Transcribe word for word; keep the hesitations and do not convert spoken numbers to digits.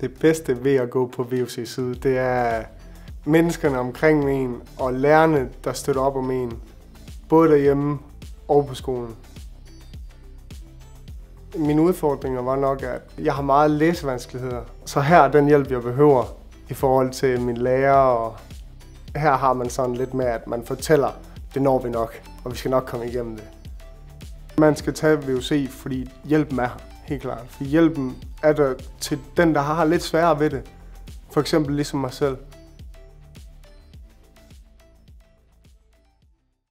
Det bedste ved at gå på V U C Syd, det er menneskerne omkring en og lærerne, der støtter op om en. Både derhjemme og på skolen. Mine udfordringer var nok, at jeg har meget læsevanskeligheder. Så her er den hjælp, jeg behøver i forhold til min lærer. Og her har man sådan lidt med, at man fortæller, det når vi nok, og vi skal nok komme igennem det. Man skal tage V U C, fordi hjælpen er her, helt klart. For hjælpen er der til den, der har lidt sværere ved det. For eksempel ligesom mig selv.